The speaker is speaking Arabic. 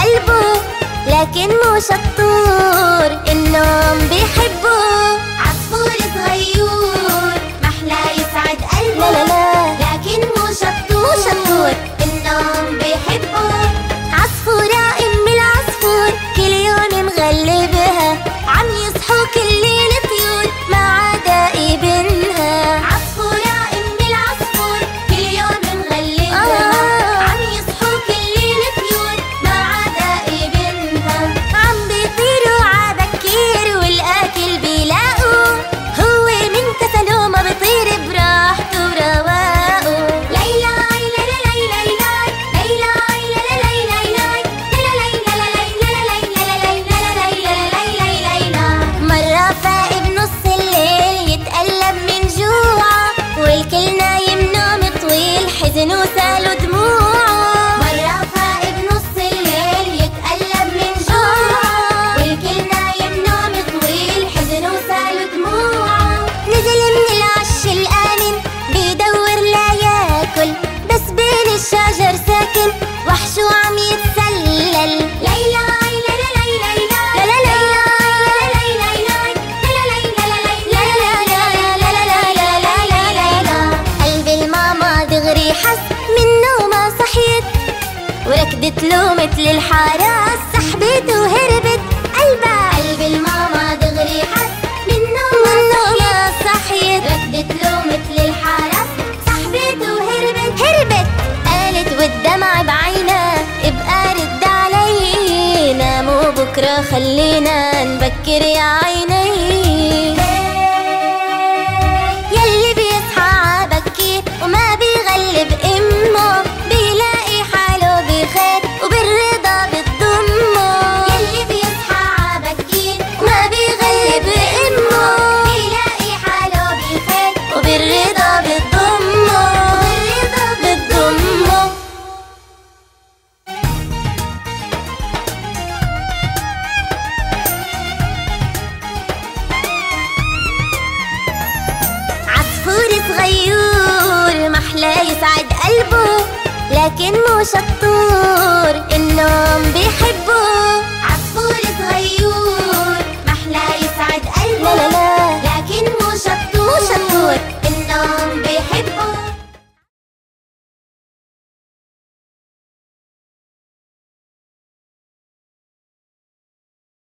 قلبه لكن مو شطور، النوم بيحبه. عصفور صغيور محلى يسعد قلبه، لا لا لا لكن مو شطور، النوم بيحبه. عصفورة أم العصفور كل يوم مغلبها، عم يصحوا كل ليل طيور ما عدا ابنها. عصفورة أم العصفور كل يوم مغلبها، عم يصحوا كل ليل طيور ما عدا ابنها. عم بيطيروا عبكير والأكل بيلاقوا، هو من كسله ما بيطير براحته ورواقه. ليلى ليلى ليلى ليلى مرة فاق بنص الليل يتقلب من جوعه، والكل نايم نوم طويل حزن وساله دموعه. مرة فاق بنص الليل يتقلب من جوعه، والكل نايم نوم طويل حزن وساله دموعه. نزل من العش الآمن بيدور لا ياكل، بس بين الشجر ساكن وحشه عم يتسلل. ليلى حس منه ما صحيت، وركضت له مثل الحراس سحبت وهربت قلبها. قلب الماما دغري حس منه ما صحيت، ركضت له مثل الحراس سحبت وهربت. قالت والدمع بعينها ابقى رد علي، ناموا بكره خلينا نبكر يا عيني. يلي بيصحى عبكير وما بيغلب امه، بيلاقي حاله بخير وبالرضا بتضمه. يلي بيصحى عبكير وما بيغلب امه، بيلاقي حاله بخير وبالرضا بتضمه. عصفور صغيور محلى يسعد قلبه، لكن مو شطور، النوم